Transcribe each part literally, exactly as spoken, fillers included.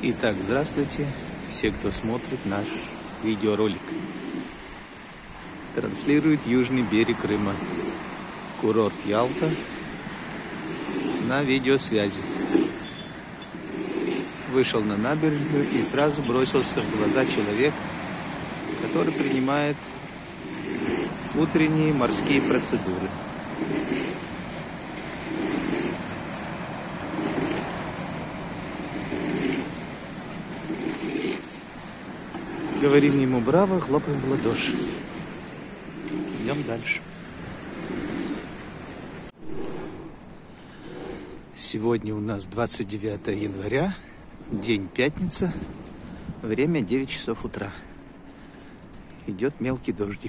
Итак, здравствуйте, все, кто смотрит наш видеоролик. Транслирует южный берег Крыма, курорт Ялта, на видеосвязи. Вышел на набережную и сразу бросился в глаза человек, который принимает утренние морские процедуры. Говорим ему браво, хлопаем в ладоши. Идем дальше. Сегодня у нас двадцать девятое января, день пятница, время девять часов утра. Идет мелкий дождик.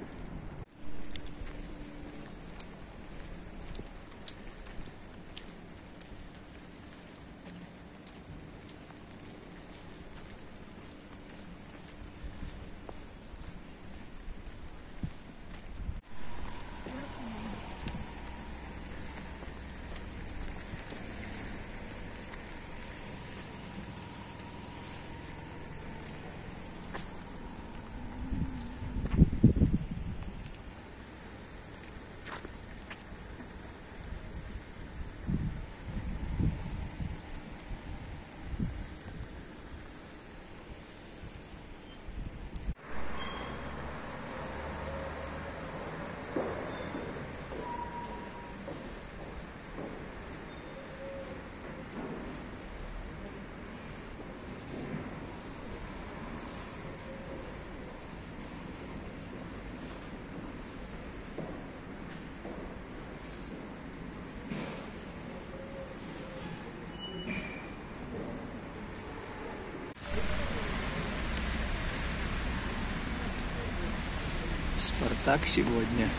Спартак сегодня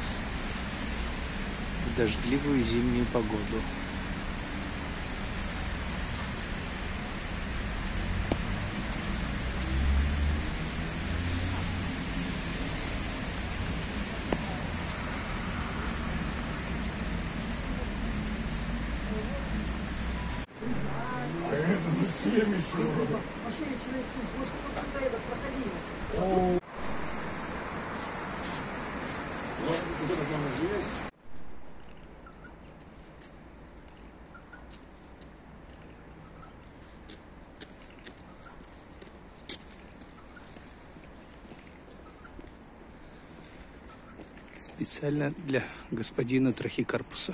в дождливую зимнюю погоду. Специально для господина Трахикарпуса.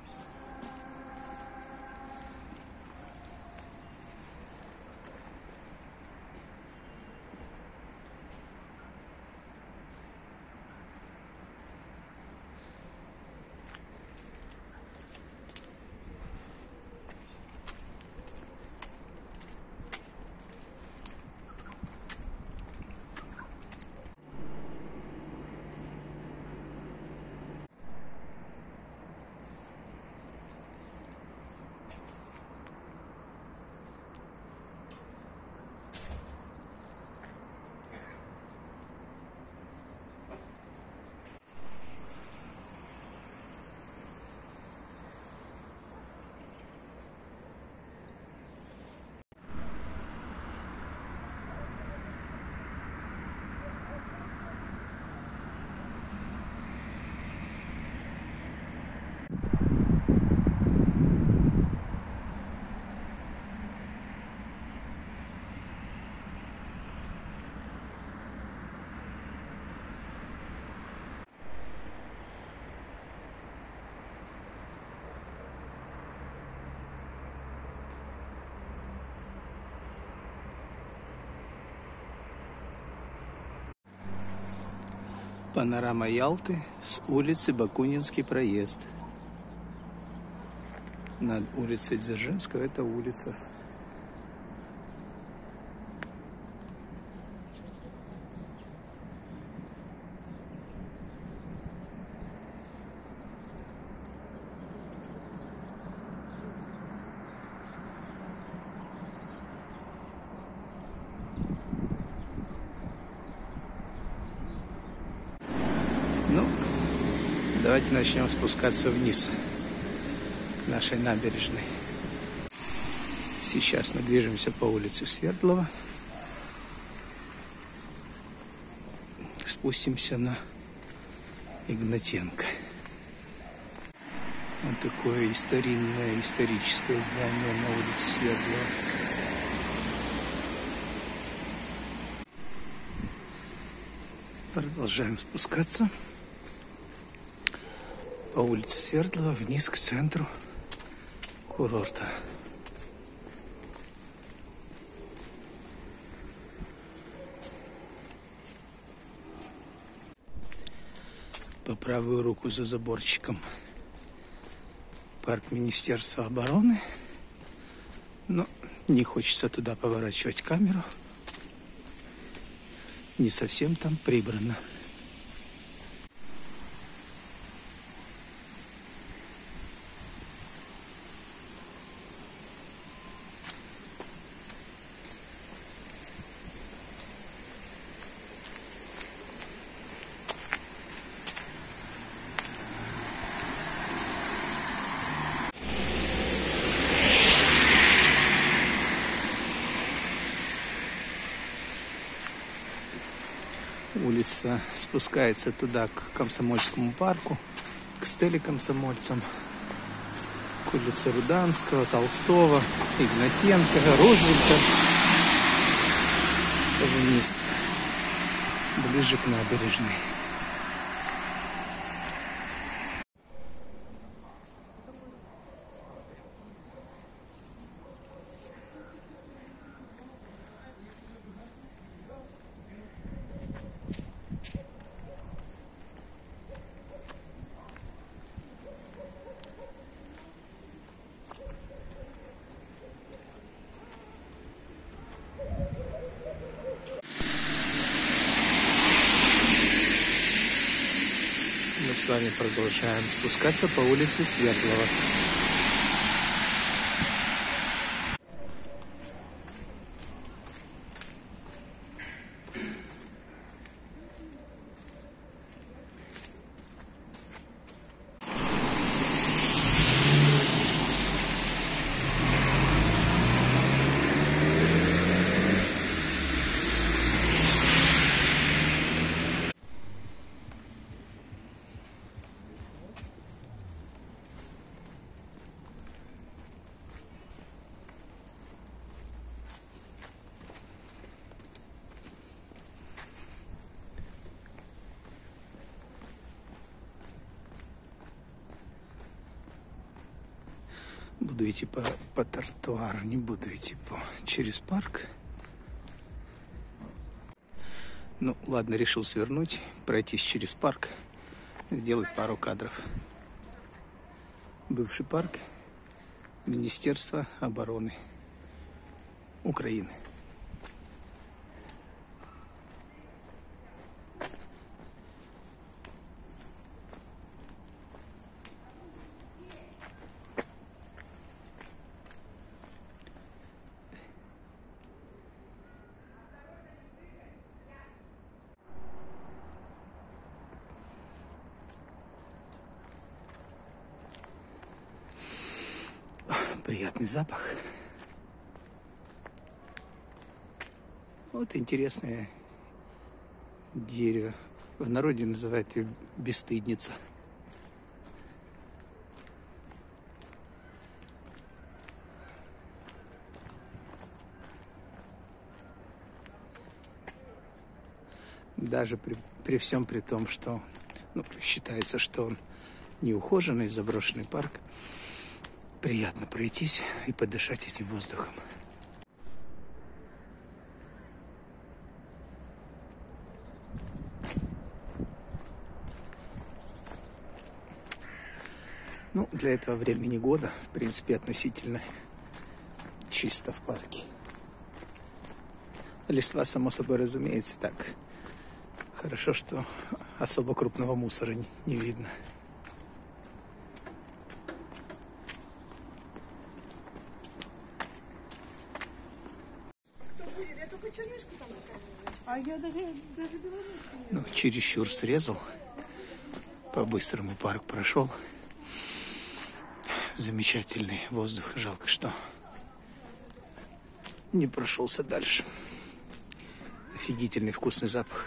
Панорама Ялты с улицы Бакунинский проезд. Над улицей Дзержинского это улица. Ну, давайте начнем спускаться вниз к нашей набережной. Сейчас мы движемся по улице Свердлова. Спустимся на Игнатенко. Вот такое старинное историческое здание на улице Свердлова. Продолжаем спускаться по улице Свердлова вниз к центру курорта. По правую руку за заборчиком парк Министерства обороны. Но не хочется туда поворачивать камеру. Не совсем там прибрано. Улица спускается туда, к Комсомольскому парку, к стеле комсомольцам, к улице Руданского, Толстого, Игнатенко, Рузвельта, вниз, ближе к набережной. Мы с вами продолжаем спускаться по улице Свердлова. Буду идти по, по тротуару, не буду идти по, через парк. Ну, ладно, решил свернуть, пройтись через парк, сделать пару кадров. Бывший парк Министерства обороны Украины. Приятный запах. Вот интересное дерево. В народе называют ее бесстыдница. Даже при, при всем при том, что ну, считается, что он неухоженный, заброшенный парк, приятно пройтись и подышать этим воздухом. Ну, для этого времени года, в принципе, относительно чисто в парке. Листва, само собой, разумеется, так. Хорошо, что особо крупного мусора не, не видно. А я даже, даже ну, чересчур срезал. По-быстрому парк прошел. Замечательный воздух. Жалко, что не прошелся дальше. Офигительный вкусный запах.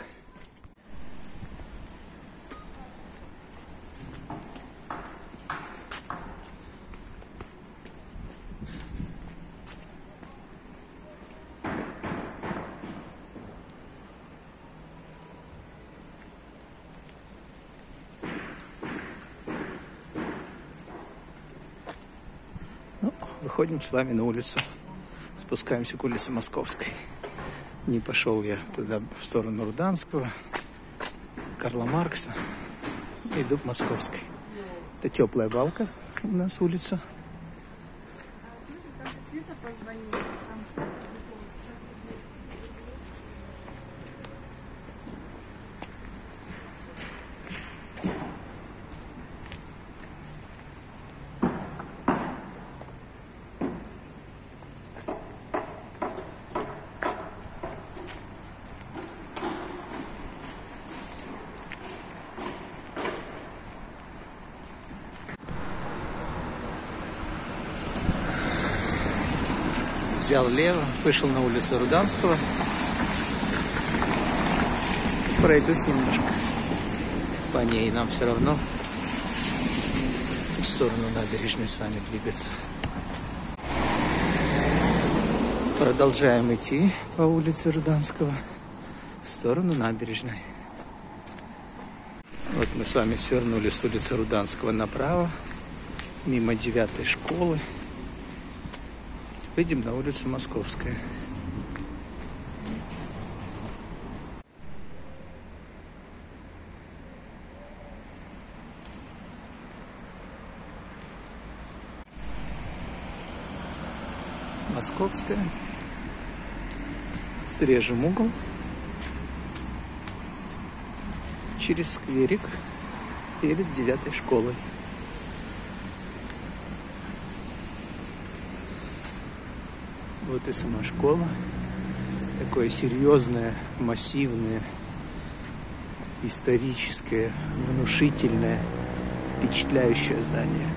Ну, выходим с вами на улицу. Спускаемся к улице Московской. Не пошел я туда в сторону Руданского, Карла Маркса. Иду к Московской. Это теплая балка у нас улица. Взял лево, вышел на улицу Руданского. Пройдусь немножко по ней, нам все равно в сторону набережной с вами двигаться. Продолжаем идти по улице Руданского в сторону набережной. Вот мы с вами свернули с улицы Руданского направо, мимо девятой школы. Выйдем на улицу Московская. Московская. Срежем угол. Через скверик перед девятой школой. Вот и сама школа. Такое серьезное, массивное, историческое, внушительное, впечатляющее здание.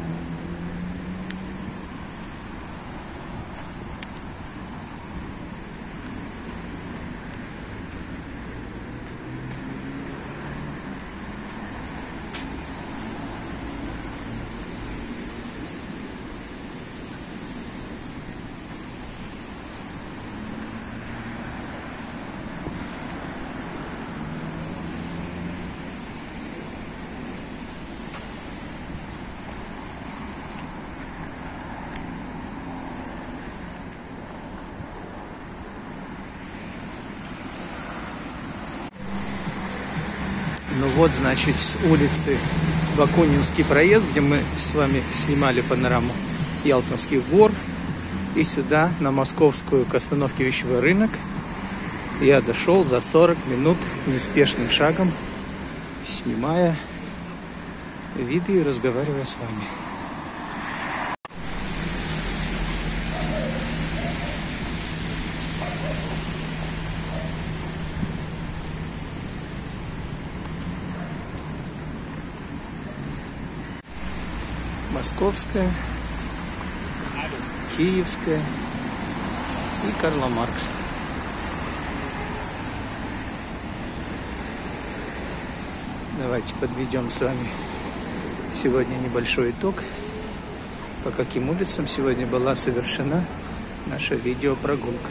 Ну вот, значит, с улицы Бакунинский проезд, где мы с вами снимали панораму Ялтинских гор, и сюда, на Московскую, к остановке Вещевой рынок, я дошел за сорок минут неспешным шагом, снимая виды и разговаривая с вами. Московская, Киевская и Карла Маркса. Давайте подведем с вами сегодня небольшой итог, по каким улицам сегодня была совершена наша видеопрогулка.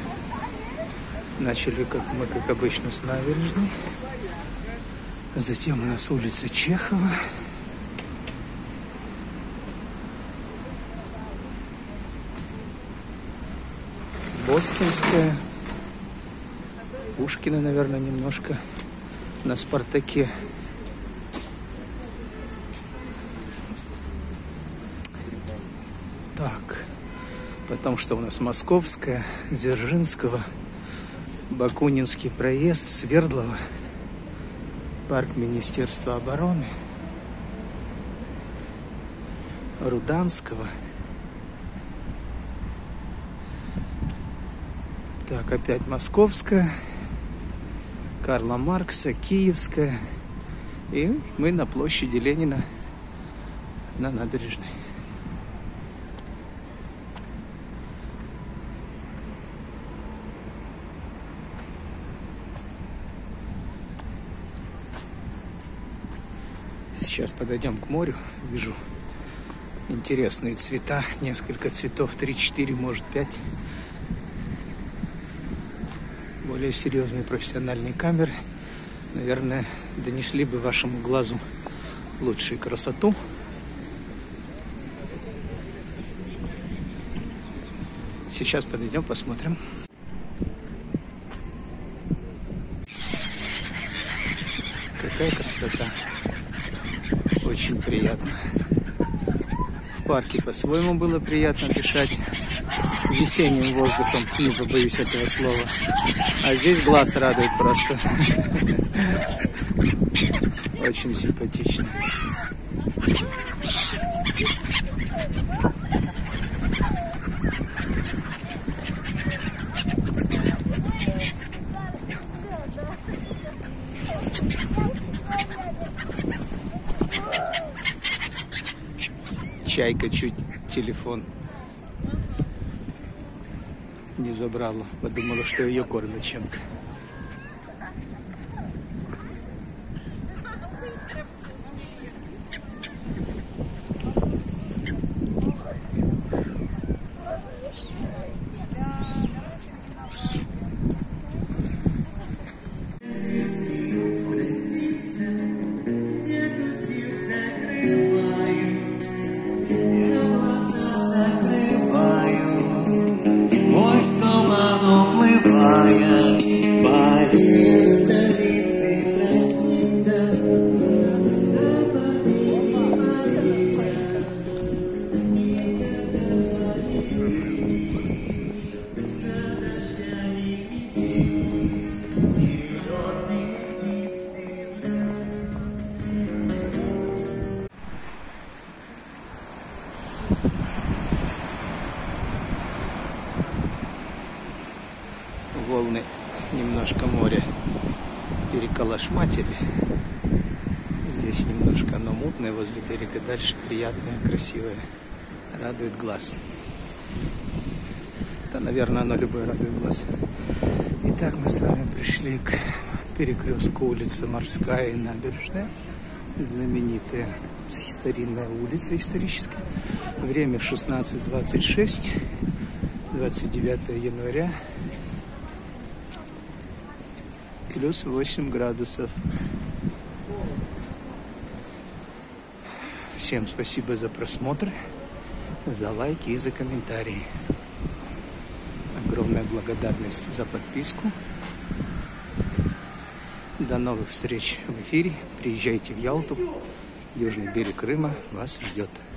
Начали как мы, как обычно, с набережной. Затем у нас улица Чехова. Боткинская, Пушкина, наверное, немножко на Спартаке. Так, потом что у нас? Московская, Дзержинского, Бакунинский проезд, Свердлова, парк Министерства обороны, Руданского. Так, опять Московская, Карла Маркса, Киевская. И мы на площади Ленина, на набережной. Сейчас подойдем к морю. Вижу интересные цвета. Несколько цветов. три-четыре, может пять. Более серьезные профессиональные камеры, наверное, донесли бы вашему глазу лучшую красоту. Сейчас подойдем, посмотрим. Какая красота. Очень приятно. В парке по-своему было приятно дышать весенним воздухом, не побоюсь этого слова. А здесь глаз радует просто. Очень симпатично. Чайка чуть телефон не забрала, подумала, что ее кормят чем-то. Волны немножко море переколошматили. Здесь немножко оно мутное возле берега. Дальше приятное, красивое. Радует глаз. Да, наверное, оно любое радует глаз. Итак, мы с вами пришли к перекрестку улицы Морская и Набережная. Знаменитая старинная улица историческая. Время шестнадцать двадцать шесть. двадцать девятое января. Плюс восемь градусов. Всем спасибо за просмотр, за лайки и за комментарии. Огромная благодарность за подписку. До новых встреч в эфире. Приезжайте в Ялту. Южный берег Крыма вас ждет.